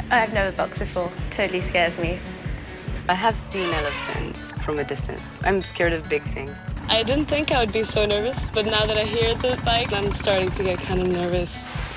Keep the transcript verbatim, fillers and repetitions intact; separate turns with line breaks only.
I've never boxed before. Totally scares me.
I have seen elephants from a distance. I'm scared of big things.
I didn't think I would be so nervous, but now that I hear the bike, I'm starting to get kind of nervous.